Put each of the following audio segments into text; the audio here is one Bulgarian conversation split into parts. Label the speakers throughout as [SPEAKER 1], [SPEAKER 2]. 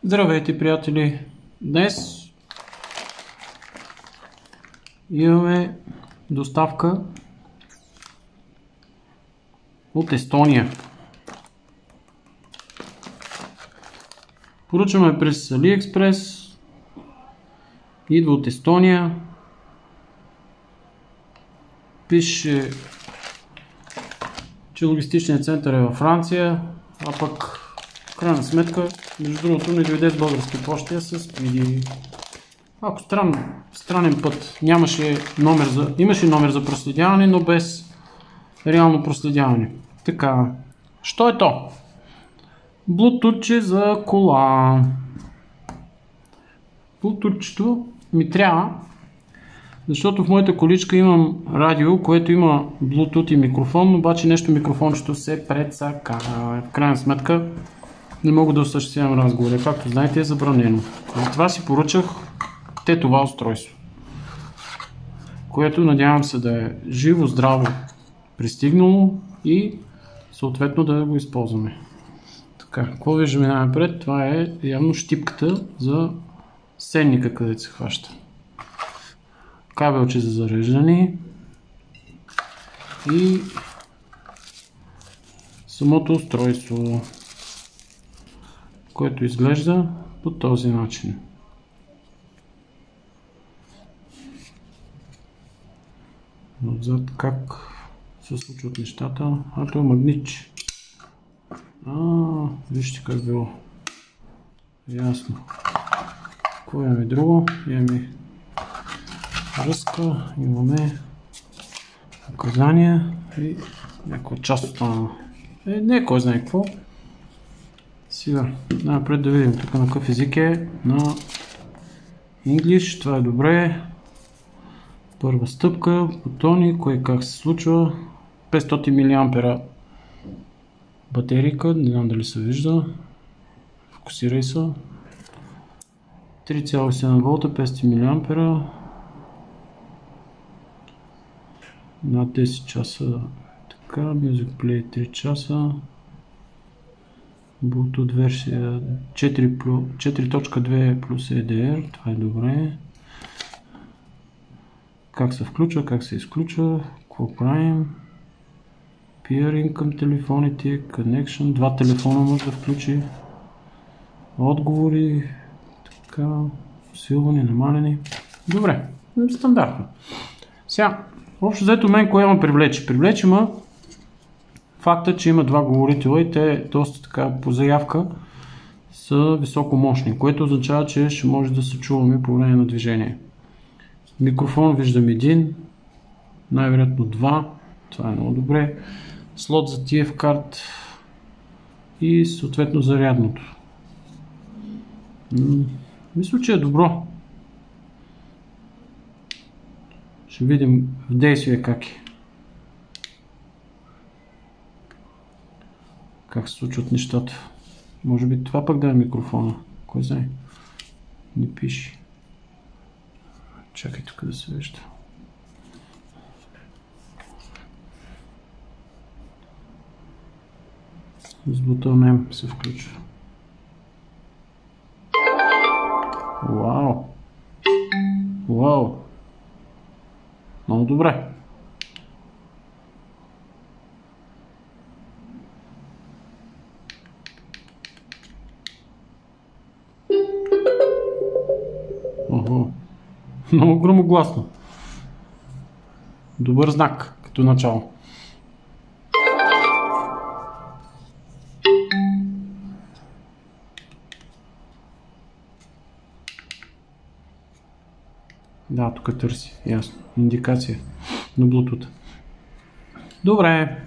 [SPEAKER 1] Здравейте, приятели! Днес имаме доставка от Естония. Поръчваме през AliExpress. Идва от Естония. Пише, че логистичният център е във Франция, а пък в крайна сметка, между другото, не дойде с български пощи, а с PD. Ако странен път. Имаше номер за проследяване, но без реално проследяване. Така, що е то? Блутурче за кола. Блутурчето ми трябва, защото в моята количка имам радио, което има Bluetooth и микрофон, обаче нещо микрофончето се прецака. В крайна сметка не мога да осъществявам разговори. Както знаете, е забранено. Затова си поръчах това устройство, което надявам се да е живо, здраво пристигнало и съответно да го използваме. Така, какво виждаме най-напред? Това е явно щипката за сенника, където се хваща. Кабелче за зареждане и самото устройство, което изглежда по този начин. Отзад как се случват нещата. То е магнитче. Вижте как било. Ясно. Какво имаме друго? Имаме връзка, имаме указания и някаква част останала. Не кой знае какво. Сега, напред да видим тук на какъв език е. На English, това е добре. Първа стъпка, бутони, кое как се случва. 500 мА батерийка, не знам дали се вижда. Фокусирай се. 3,7 волта, 500 мА. Над 10 часа. Така, Music Play 3 часа. Bluetooth версия 4.2 плюс EDR, това е добре. Как се включва, как се изключва, какво правим. Peering към телефоните, Connection, два телефона може да включи. Отговори, така, усилване, намалени. Добре, стандартно. Сега, общо взето мен кое има привлече? Привлече ма факта, че има два говорителя и те доста така по заявка са високомощни, което означава, че ще може да се чуваме по време на движение. Микрофон виждам един, най-вероятно два, това е много добре. Слот за TF карт и съответно зарядното. Мисля, че е добро. Ще видим в действие как е. Как се случват нещата. Може би това пък да е микрофона. Кой знае? Не пише. Чакай тук да се вижда. С бутон M се включва. Вау! Вау! Много добре. Много громогласно. Добър знак, като начало. Да, тук търси, ясно. Индикация на Bluetooth. Добре.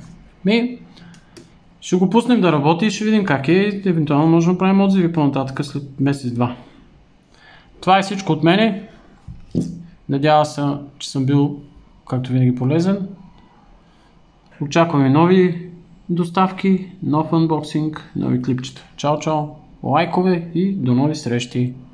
[SPEAKER 1] Ще го пуснем да работи и ще видим как е. Евентуално може да направим отзиви по-нататък след месец-два. Това е всичко от мене. Надявам се, че съм бил, както винаги, полезен. Очакваме нови доставки, нов анбоксинг, нови клипчета. Чао, чао! Лайкове и до нови срещи!